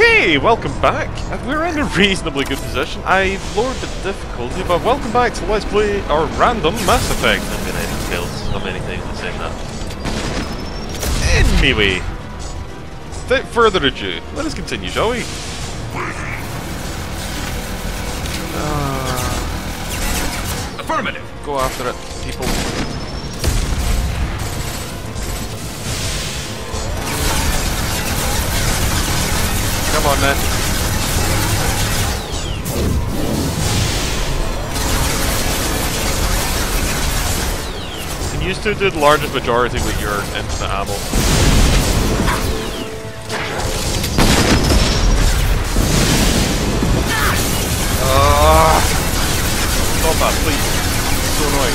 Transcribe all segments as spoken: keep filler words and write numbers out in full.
Okay, welcome back. We're in a reasonably good position. I've lowered the difficulty, but welcome back to Let's Play our random Mass Effect. I'm gonna edit fails so many times in saying that. Anyway, without further ado, let us continue, shall we? Uh, Affirmative. Go after it, people. Come on, then. And you still do the largest majority with your infinite ammo. Ah! Stop that, please. It's so annoying.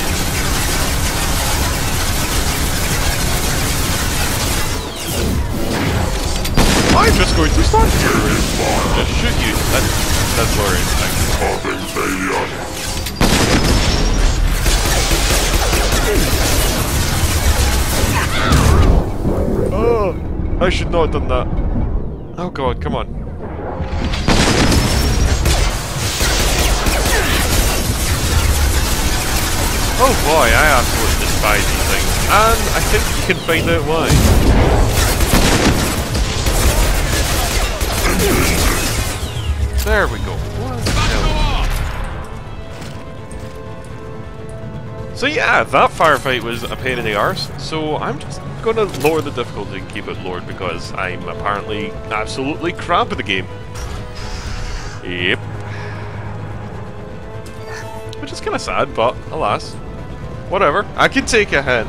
I'm just going to start here. Just shoot you. That's that's worrying. Stopping failure. Oh, I should not have done that. Oh god, come on. Oh boy, I absolutely despise these things. And I think you can find out why. There we go. So yeah, that firefight was a pain in the arse, so I'm just gonna lower the difficulty and keep it lowered because I'm apparently absolutely crap at the game. Yep. Which is kinda sad, but alas. Whatever. I can take a hint.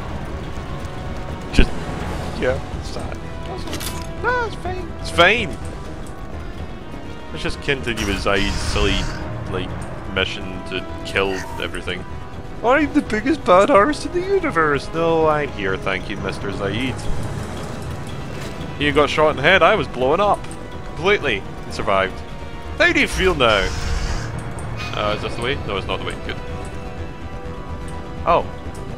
Just yeah, it's sad. No, it's fine. It's fine. Let's just continue with Zaid's silly, like, mission to kill everything. I'm the biggest badass in the universe! No, I'm here, thank you, Mister Zaid. You got shot in the head, I was blown up. Completely. And survived. How do you feel now? Uh, is this the way? No, it's not the way. Good. Oh.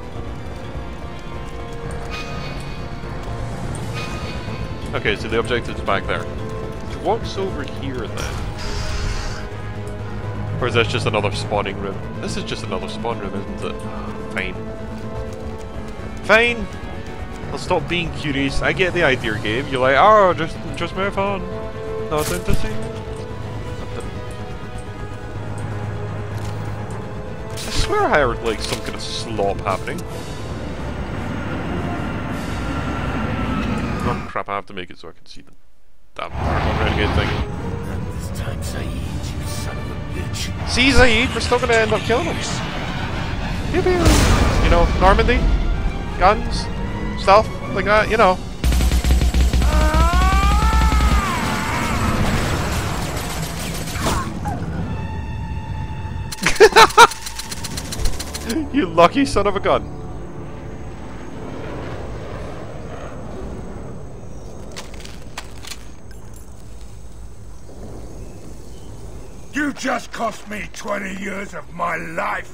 Okay, so the objective's back there. What's over here then? Or is this just another spawning room? This is just another spawn room, isn't it? Fine. Fine! I'll stop being curious. I get the idea, game. You're like, oh, just just move on. Nothing to see. Nothing. I swear I heard like some kind of slop happening. Oh crap, I have to make it so I can see them. Damn, I'm renegade thing. This time, Zaid, you son of a bitch. See, Zaid, we're still gonna end up killing him. Pew pew. You know, Normandy, guns, stuff like that, you know. You lucky son of a gun. You just cost me twenty years of my life.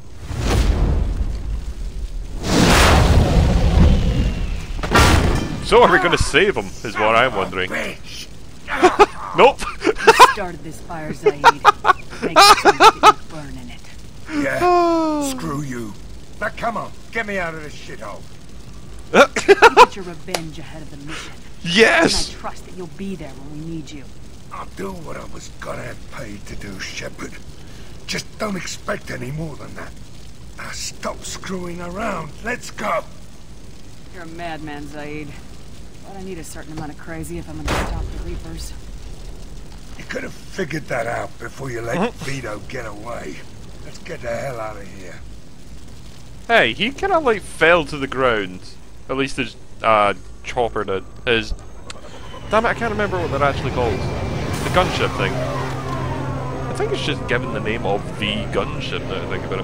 So are we going to save him, is what I'm wondering. Nope. You started this fire, Zaid. Makes sense that you burn in it. Yeah, screw you. Now come on, get me out of this shithole. You get your revenge ahead of the mission. Yes! And I trust that you'll be there when we need you. I'll do what I was gonna have paid to do, Shepard. Just don't expect any more than that. Now stop screwing around. Let's go. You're a madman, Zaid. But I need a certain amount of crazy if I'm gonna stop the Reapers. You could have figured that out before you let Mm-hmm. Vito get away. Let's get the hell out of here. Hey, he kind of like fell to the ground. At least his uh, chopper did. His... Damn it, I can't remember what they're actually called. The gunship thing. I think it's just given the name of the gunship now I think about it.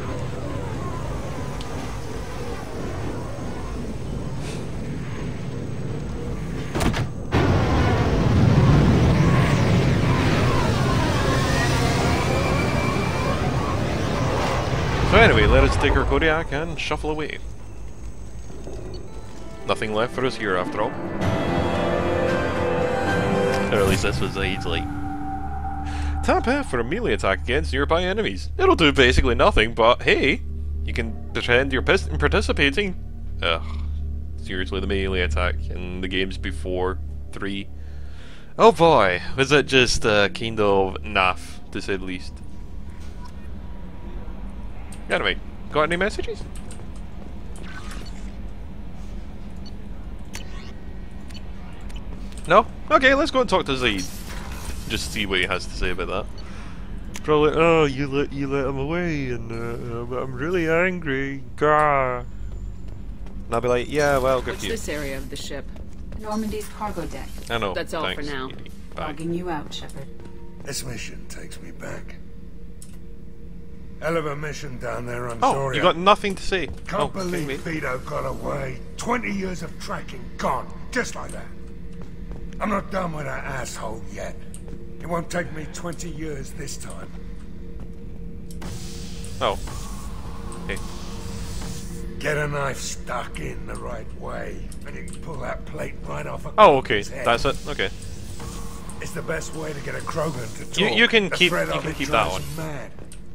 So anyway, let us take our Kodiak and shuffle away. Nothing left for us here after all. Or at least this was Zaid's like. Tap F for a melee attack against nearby enemies. It'll do basically nothing, but hey, you can pretend you're pis participating. Ugh. Seriously, the melee attack in the games before three. Oh boy, was it just uh, kind of naff, to say the least. Anyway, got any messages? No? Okay, let's go and talk to Zaid. Just see what he has to say about that. Probably, oh, you let you let him away, and uh, I'm really angry. Gah. And I'll be like, yeah, well, good What's for you. this area of the ship? Normandy's cargo deck. I know. That's all thanks, for now. Edie. Bye. Logging you out, Shepard. This mission takes me back. Hell of a mission down there on Oh, Zoria. you got nothing to say. Can't oh, believe okay, Vito got away. Twenty years of tracking gone, just like that. I'm not done with that asshole yet. It won't take me twenty years this time. Oh. Hey. Get a knife stuck in the right way, and you can pull that plate right off a Oh, okay. Krogan's head. That's it. Okay. It's the best way to get a Krogan to talk. You you can The keep threat you of can it keep that one. drives him mad.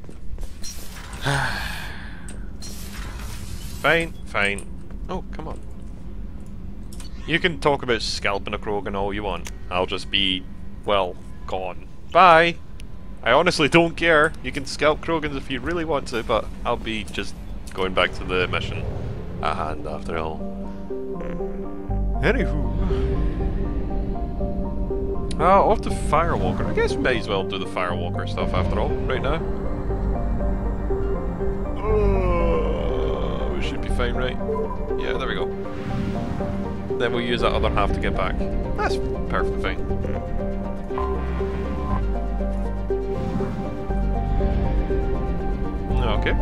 Fine, fine. Oh, come on. You can talk about scalping a Krogan all you want. I'll just be, well, gone. Bye! I honestly don't care. You can scalp Krogans if you really want to, but I'll be just going back to the mission at hand after all. Anywho. Uh, off to Firewalker. I guess we may as well do the Firewalker stuff after all, right now. Oh, we should be fine, right? Yeah, there we go. Then we'll use that other half to get back. That's perfectly fine. Okay.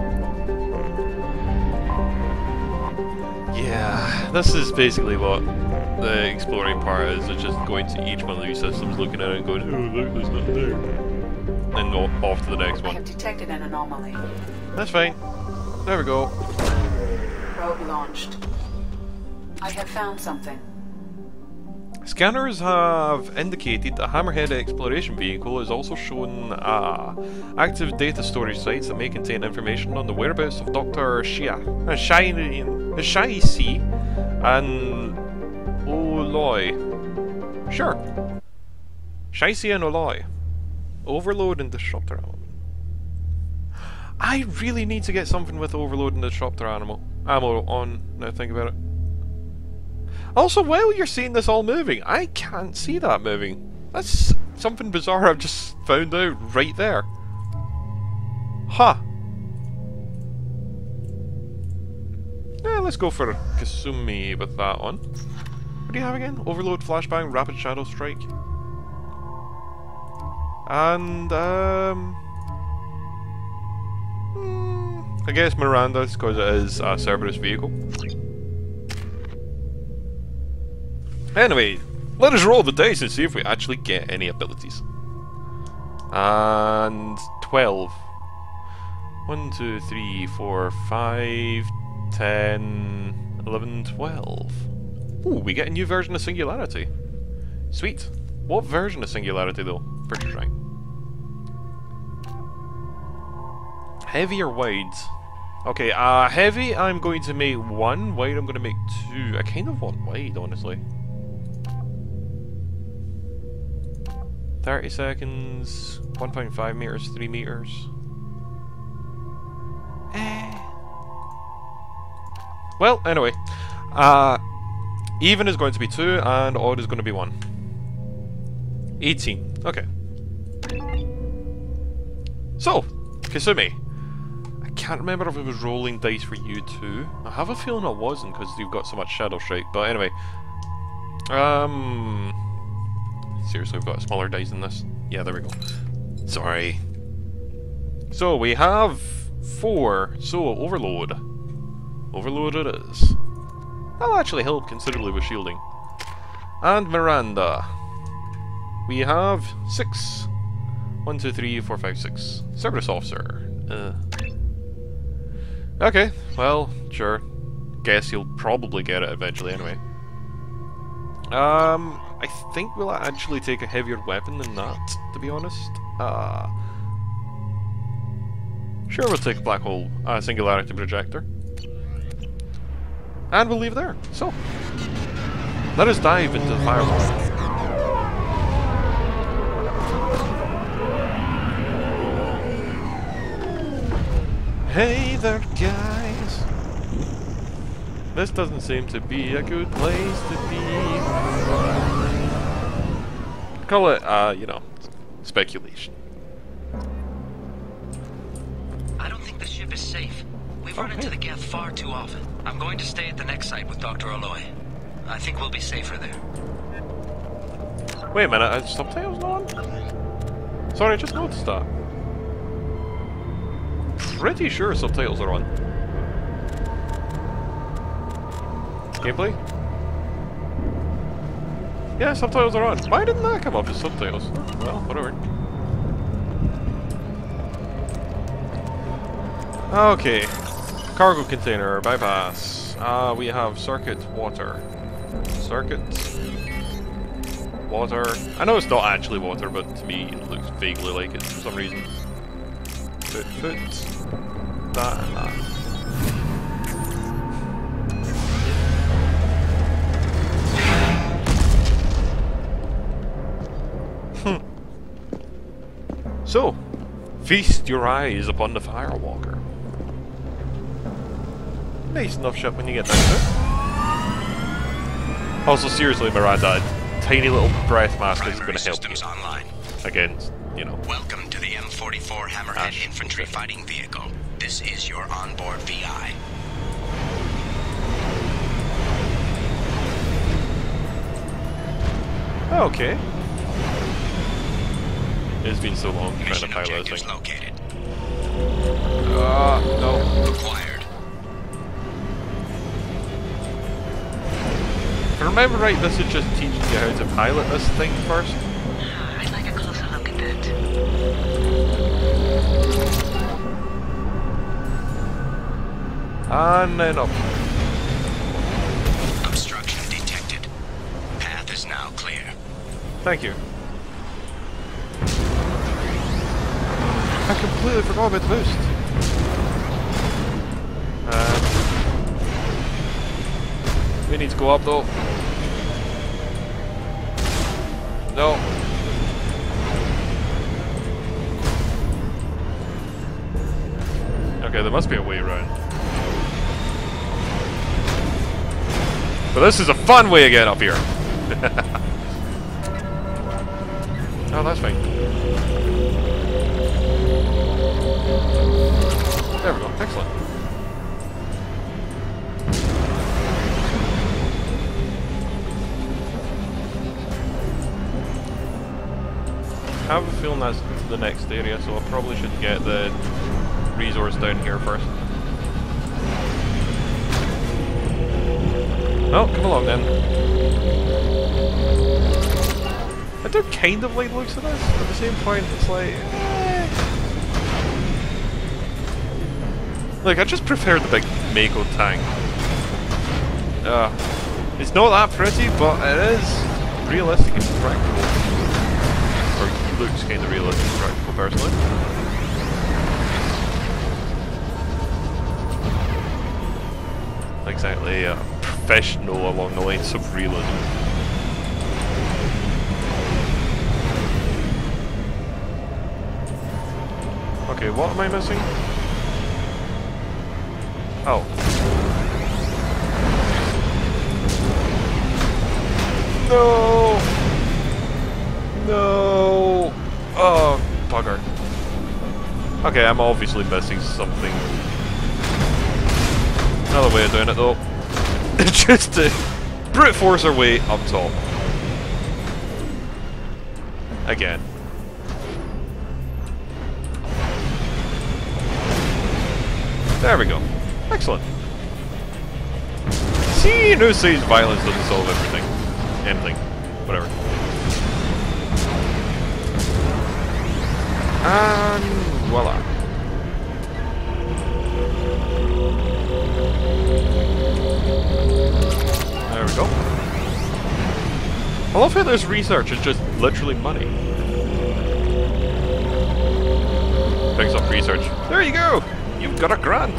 Yeah, this is basically what the exploring part is. It's just going to each one of these systems, looking at it and going, oh look, there's nothing there. And go off to the next I one. have detected an anomaly. That's fine. There we go. Probe launched. I have found something. Scanners have indicated the Hammerhead exploration vehicle is also shown uh, active data storage sites that may contain information on the whereabouts of Doctor Shia, uh, Shai, Shaisi and Oloy. Sure. Shaisi and Oloy. Overload and Disruptor Element. I really need to get something with Overload and Disruptor animal ammo on, now I think about it. Also, while you're seeing this all moving, I can't see that moving. That's something bizarre I've just found out right there. Huh. Yeah, let's go for Kasumi with that one. What do you have again? Overload, Flashbang, Rapid Shadow Strike. And, um... hmm, I guess Miranda's because it is a Cerberus vehicle. Anyway, let us roll the dice and see if we actually get any abilities. And twelve. one, two, three, four, five, ten, eleven, twelve. Ooh, we get a new version of Singularity. Sweet. What version of Singularity though? Purchase rank. Heavy or wide? Okay, uh, heavy I'm going to make one, wide I'm going to make two. I kind of want wide, honestly. thirty seconds, one point five meters, three meters. Eh. Well, anyway. Uh, even is going to be two, and odd is going to be one. eighteen. Okay. So, Kasumi. I can't remember if it was rolling dice for you too. I have a feeling it wasn't, because you've got so much Shadow Strike. But anyway. Um... Seriously, we've got smaller dice than this. Yeah, there we go. Sorry. So, we have four. So, Overload. Overload it is. That'll actually help considerably with shielding. And Miranda. We have six. One, two, three, four, five, six. Cerberus Officer. Uh. Okay, well, sure. Guess you'll probably get it eventually anyway. Um... I think we'll actually take a heavier weapon than that, to be honest. Uh, sure, we'll take a black hole uh, singularity projector. And we'll leave there. So, let us dive into the firewall. Hey there, guys. This doesn't seem to be a good place to be. Call it, uh, you know, speculation. I don't think the ship is safe. We've Oh, run into hey. the Geth far too often. I'm going to stay at the next site with Doctor Aloy. I think we'll be safer there. Wait a minute, are subtitles on? Sorry, I just noticed that. Pretty sure subtitles are on. Gameplay? Yeah, subtitles are on. Why didn't that come up as subtitles? Well, whatever. Okay. Cargo container, bypass. Uh, we have circuit, water. Circuit. Water. I know it's not actually water, but to me it looks vaguely like it for some reason. Foot, foot. That and that. Hmm. So, feast your eyes upon the Firewalker. Nice enough ship when you get down to it. Also, seriously, Miranda, a tiny little breath mask is going to help you Online. against, you know. Welcome to the M forty-four Hammerhead Ash. Infantry Fighting Vehicle. This is your onboard V I. Okay. It's been so long trying to Mission pilot this objectives thing. located. Uh, no. Acquired. If I remember right, this is just teaching you how to pilot this thing first. I'd like a closer look at that. And then up. Obstruction detected. Path is now clear. Thank you. I completely forgot about the boost. Um, we need to go up though. No. Okay, there must be a way around. But this is a fun way to get up here. Oh, that's fine. There we go. Excellent. I have a feeling that's the next area, so I probably should get the resource down here first. Oh, come along then. I do kind of like the looks of this, but at the same point it's like... Eh. Look, I just prefer the big Mako tank. Uh, it's not that pretty, but it is realistic and practical. Or it looks kind of realistic and practical, personally. Exactly, uh, professional along the lines of realism. Okay, what am I missing? Oh. No! No! Oh, bugger. Okay, I'm obviously missing something. Another way of doing it though. Just to brute force our way up top. Again. There we go. Excellent. See, no says violence doesn't solve everything. Anything. Whatever. And voila. There we go. I love how this research is just literally money. Picks up research. There you go! You've got a grant!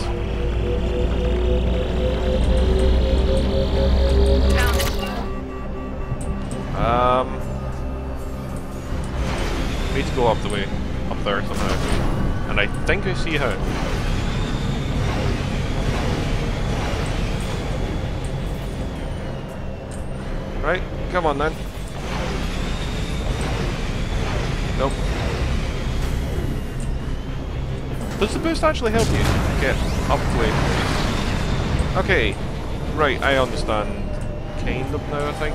Um... need to go up the way, up there somehow. And I think I see how. Right, come on then. Nope. Does the boost actually help you get up the way? Okay, right, I understand. Kind of now, I think.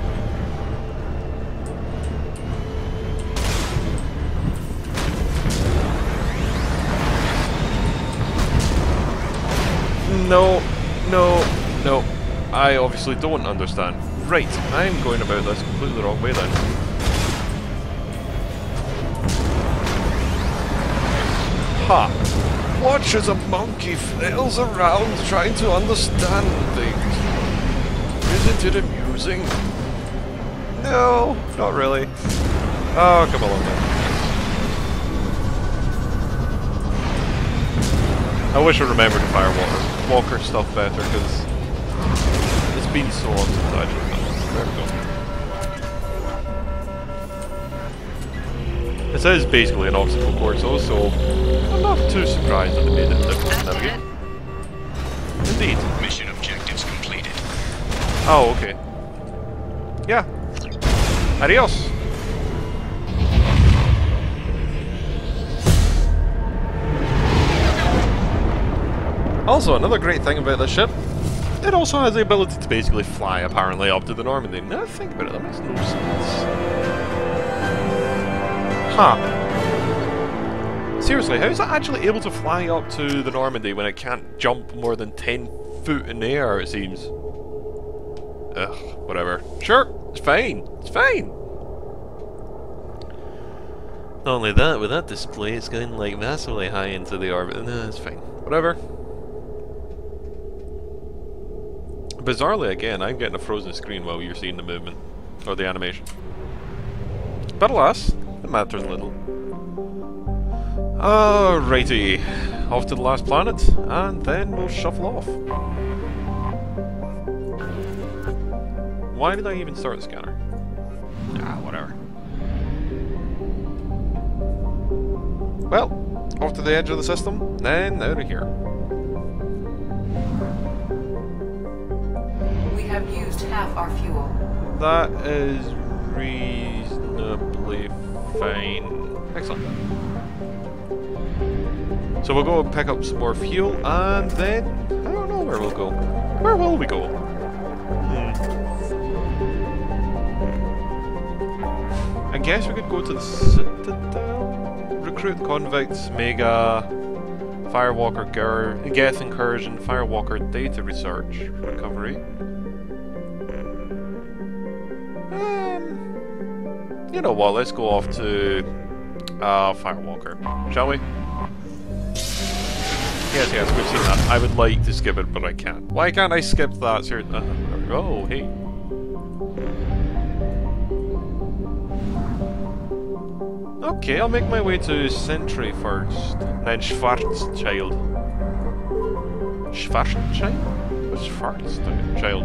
No, no, no. I obviously don't understand. Right, I'm going about this completely the wrong way then. Ha! Watch as a monkey flails around trying to understand things. Isn't it amusing? No, not really. Oh, come along then. I wish I remembered the Firewalker Walker stuff better, because it's been so long since I did that. There we go. This is basically an obstacle course though, so I'm not too surprised that they made it difficult to navigate. Indeed. Mission objectives completed. Oh, okay. Yeah. Adios. Also, another great thing about this ship, it also has the ability to basically fly apparently up to the Normandy. Now think about it, that makes no sense. Huh. Seriously, how is it actually able to fly up to the Normandy when it can't jump more than ten foot in the air, it seems? Ugh, whatever. Sure, it's fine. It's fine. Not only that, with that display, it's going like massively high into the orbit. No, it's fine. Whatever. Bizarrely, again, I'm getting a frozen screen while you're seeing the movement, or the animation. But alas, it matters little. Alrighty, off to the last planet, and then we'll shuffle off. Why did I even start the scanner? Ah, whatever. Well, off to the edge of the system, then out of here. We have used half our fuel. That is reasonably fine. Excellent. So we'll go and pick up some more fuel, and then I don't know where we'll go. Where will we go? Hmm. I guess we could go to the Citadel, recruit convicts, Mega, Firewalker Ger Geth Incursion, Firewalker Data Research Recovery. Um, you know what? Let's go off to uh, Firewalker, shall we? Yes, yes, we've seen that. I would like to skip it, but I can't. Why can't I skip that? Ser uh, oh, hey. Okay, I'll make my way to Sentry first. Then Schwarzschild. Schwarzschild? What's Schwarzschild?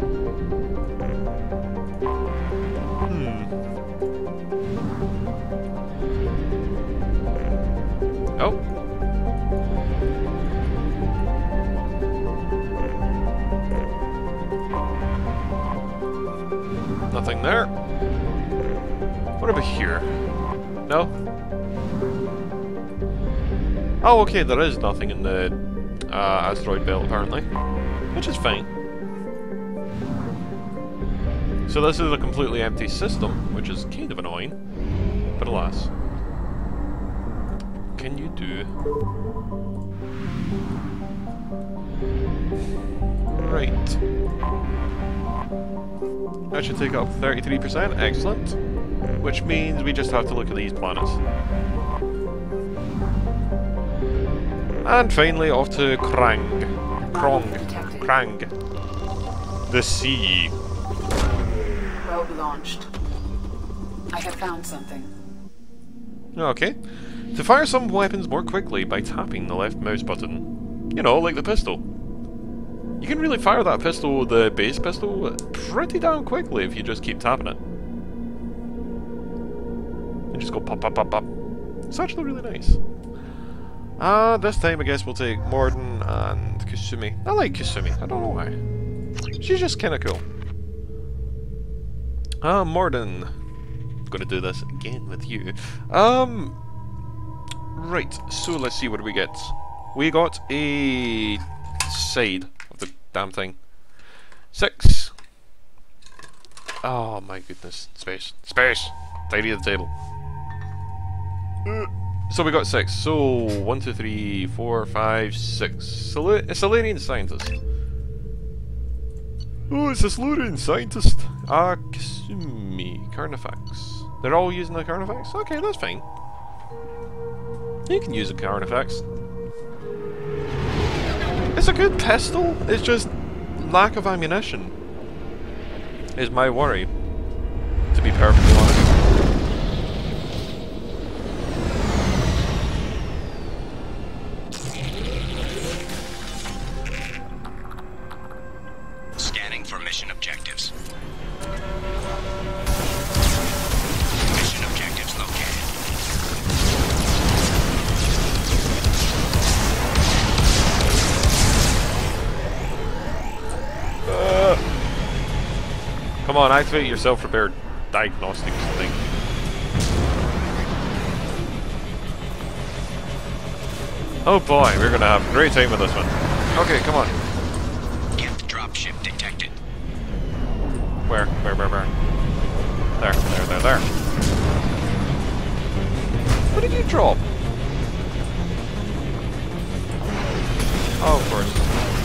Hmm. Oh. Nothing there. What about here? No? Oh, okay, there is nothing in the uh, asteroid belt, apparently. Which is fine. So this is a completely empty system, which is kind of annoying. But alas. Can you do... Right. That should take up thirty-three percent, excellent. Which means we just have to look at these planets. And finally off to Krang. Krong. Krang. The sea. Probe launched. I have found something. Okay. To fire some weapons more quickly by tapping the left mouse button. You know, like the pistol. You can really fire that pistol, the base pistol, pretty damn quickly if you just keep tapping it. And just go pop, pop, pop, pop. It's actually really nice. Uh, this time I guess we'll take Mordin and Kasumi. I like Kasumi, I don't know why. She's just kinda cool. Uh, Mordin. Gonna do this again with you. Um, right, so let's see what we get. We got a side of the damn thing. Six. Oh my goodness, space. Space! Tidy the table. Uh, so we got six. So, one, two, three, four, five, six. Sal a Salarian scientist. Oh, it's a Salarian scientist. Ah, uh, Kasumi. Carnifex. They're all using the Carnifex? Okay, that's fine. You can use the Carnifex. It's a good pistol, it's just lack of ammunition is my worry, to be perfectly honest. Scanning for mission objectives. Come on, activate your self-repair diagnostics thing. Oh boy, we're gonna have a great time with this one. Okay, come on. Geth dropship detected. Where? Where, where, where? There, there, there, there. What did you drop? Oh, of course.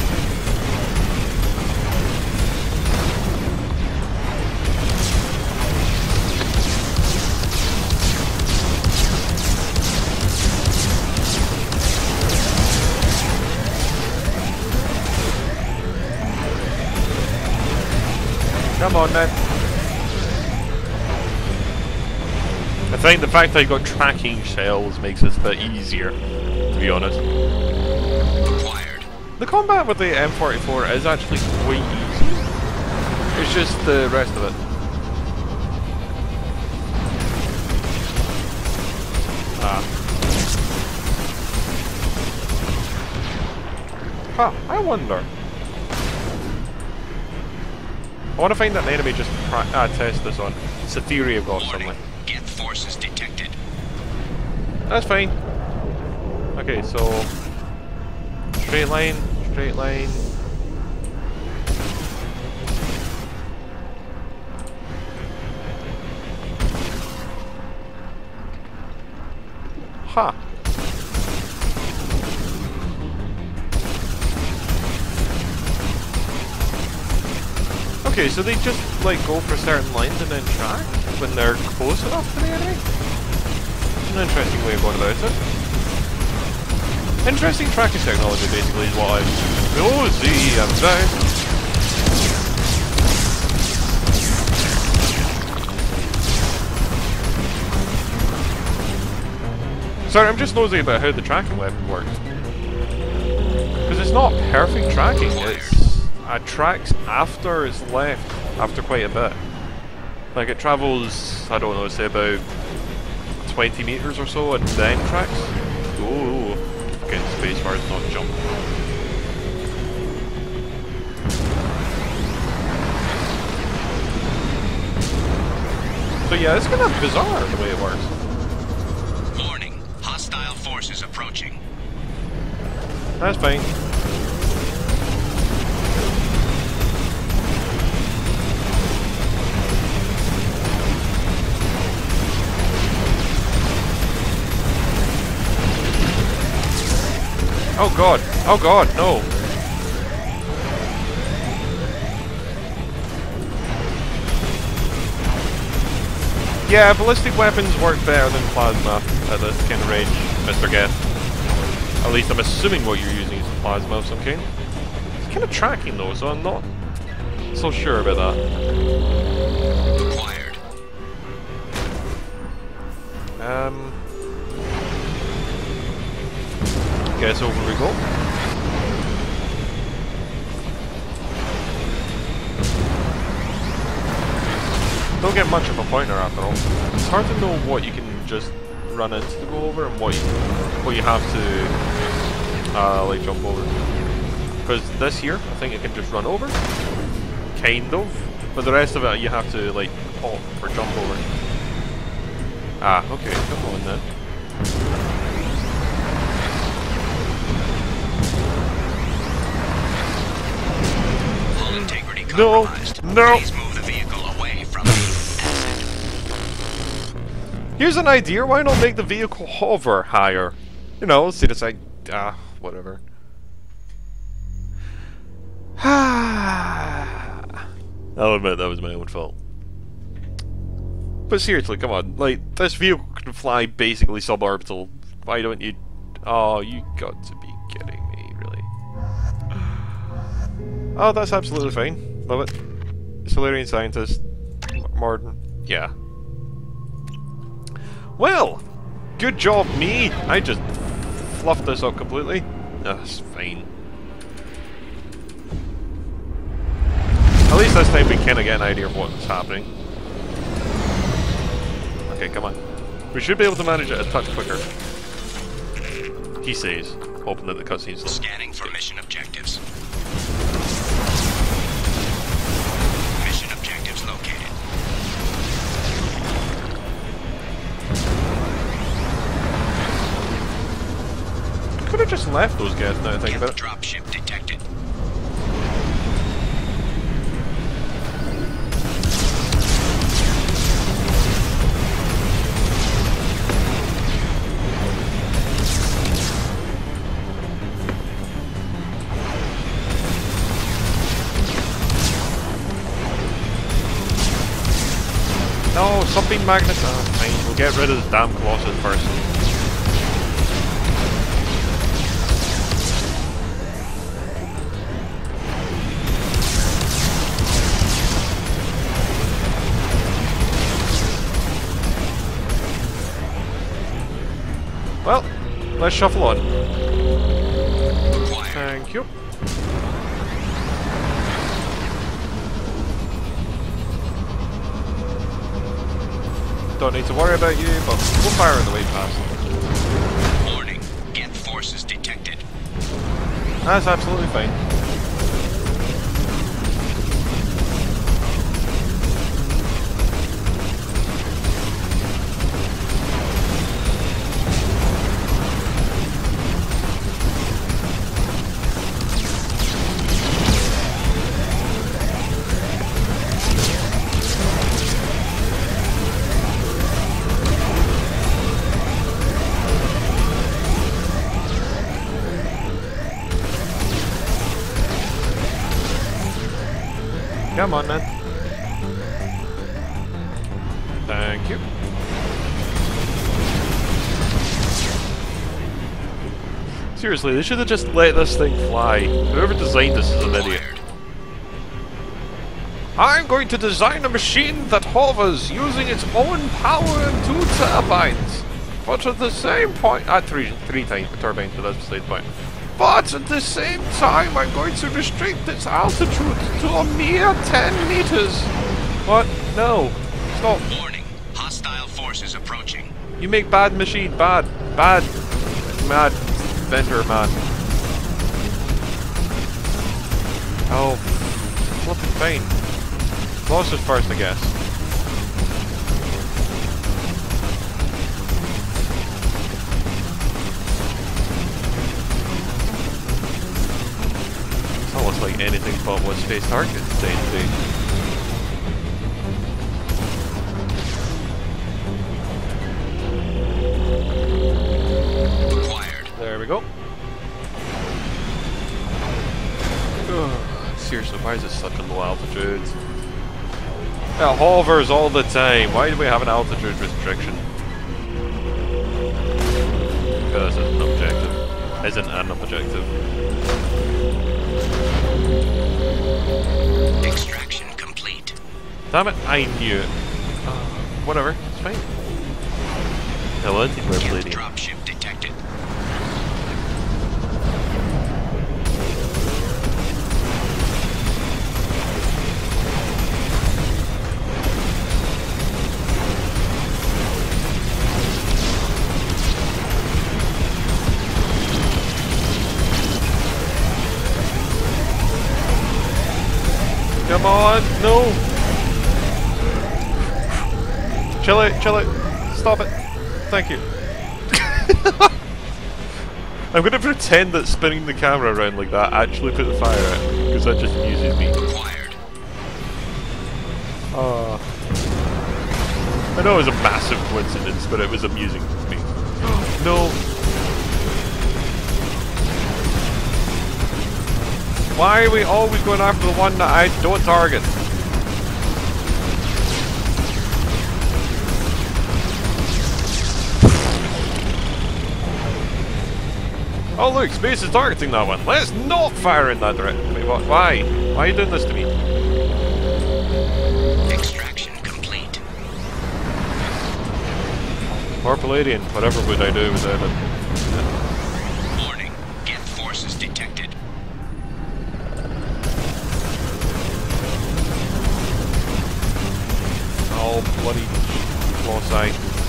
Come on then. I think the fact that you got tracking shells makes this a bit easier, to be honest. Acquired. The combat with the M forty-four is actually quite easy. It's just the rest of it. Ah. Huh, I wonder. I want to find that enemy just ah, test this on. It's a theory I've got somewhere. Geth forces detected. That's fine. Okay, so straight line, straight line. Ha. Huh. Okay, so they just like go for certain lines and then track when they're close enough to the enemy? An interesting way of going about it. Interesting tracking technology basically is what I'm... Oh, see, I'm down. Sorry, I'm just nosy about how the tracking weapon works. Because it's not perfect tracking, it's... It tracks after it's left, after quite a bit. Like it travels, I don't know, say about twenty meters or so and then tracks. Oh, getting space bars, not jump. So yeah, it's kind of bizarre the way it works. Warning, hostile forces approaching. That's fine. Oh god! Oh god, no! Yeah, ballistic weapons work better than plasma at this kind of range, Mister Geth. At least I'm assuming what you're using is plasma of some kind. It's kind of tracking though, so I'm not so sure about that. Acquired. Um. Guess over we go. Don't get much of a pointer after all. It's hard to know what you can just run into to go over and what you, what you have to uh, like jump over. Because this here, I think you can just run over, kind of, but the rest of it you have to like hop or jump over. Ah, okay, come on then. Hull integrity No, compromised. no. Please move the vehicle away from the acid. Here's an idea, why not make the vehicle hover higher? You know, see it's like, ah, whatever. I'll admit that was my own fault. But seriously, come on, like, this vehicle can fly basically suborbital. Why don't you... Oh, you got to be kidding me, really. Oh, that's absolutely fine. Love it. Solarian scientist. Morden. Yeah. Well, good job me. I just fluffed this up completely. That's fine. At least this time we kind of get an idea of what's happening. Okay, come on. We should be able to manage it a touch quicker. He says, hoping that the cutscene's slow. Scanning for mission objectives. Mission objectives located. Could have just left those guys now I think Get about it. dropship detected. No, something magnets. Oh, fine. We'll get rid of the damn Colossus first. Well, let's shuffle on. Acquired. Thank you. Don't need to worry about you, but we'll fire on the way past. Warning. Get forces detected. That's absolutely fine. Come on, man. Thank you. Seriously, they should have just let this thing fly. Whoever designed this is an idiot. Acquired. I'm going to design a machine that hovers using its own power and two turbines. But at the same point... Ah, three, three times turbines, but that's beside the point. But at the same time, I'm going to restrict its altitude to a mere ten meters. What? No. Stop. Warning. Hostile forces approaching. You make bad machine. Bad. Bad. Mad. Vendor man. Oh. Flippin' fine. Colossus first, I guess. It's almost like anything but what Space Target is saying today. Acquired. There we go. Ugh, seriously, why is it such a low altitude? It hovers all the time. Why do we have an altitude restriction? Because it's an objective. isn't an objective. Extraction complete. Damn it, I knew it. Uh, whatever, it's fine. Hello, anti-wear Geth palladium. dropship detected. Come on, no! Chill out, chill out. Stop it. Thank you. I'm gonna pretend that spinning the camera around like that actually put the fire out, because that just amuses me. Acquired. Uh, I know it was a massive coincidence, but it was amusing to me. No. Why are we always going after the one that I don't target? Oh look, space is targeting that one. Let's not fire in that direction. Wait, what? Why? Why are you doing this to me? Extraction complete. More Palladian. Whatever would I do without it? Warning. Geth forces detected. Oh, bloody Colossi.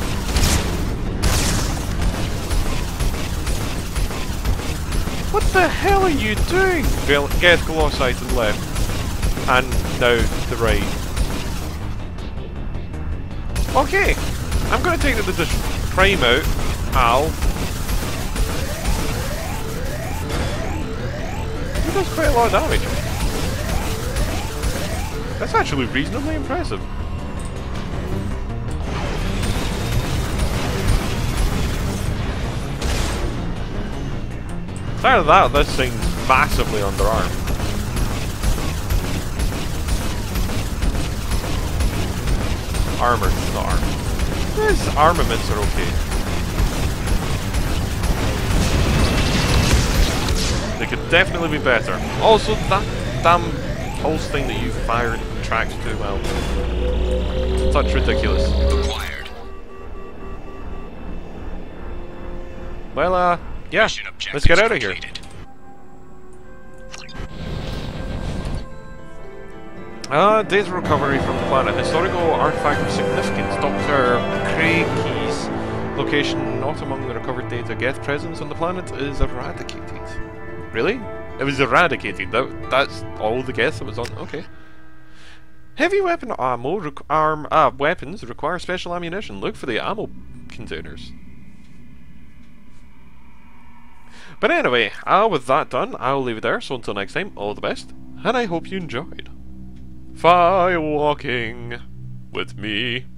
What the hell are you doing? Geth Colossi to the left. And now to the right. Okay. I'm going to take the decision. Prime out. Al. He does quite a lot of damage. That's actually reasonably impressive. Aside of that, this thing's massively underarmed. Armored, not armed. His armaments are okay. They could definitely be better. Also, that damn pulse thing that you fired tracks too well. Such ridiculous. Acquired. Well, uh, yeah, Mission let's get out of objectives here. completed. Uh, data recovery from the planet. Historical artifact of significance. Doctor Craig Key's location not among the recovered data. Geth presence on the planet is eradicated. Really? It was eradicated. That, that's all the Geth that was on. Okay. Heavy weapon ammo requ arm uh, weapons require special ammunition. Look for the ammo containers. But anyway, uh, with that done, I'll leave it there. So until next time, all the best, and I hope you enjoyed Firewalking with me.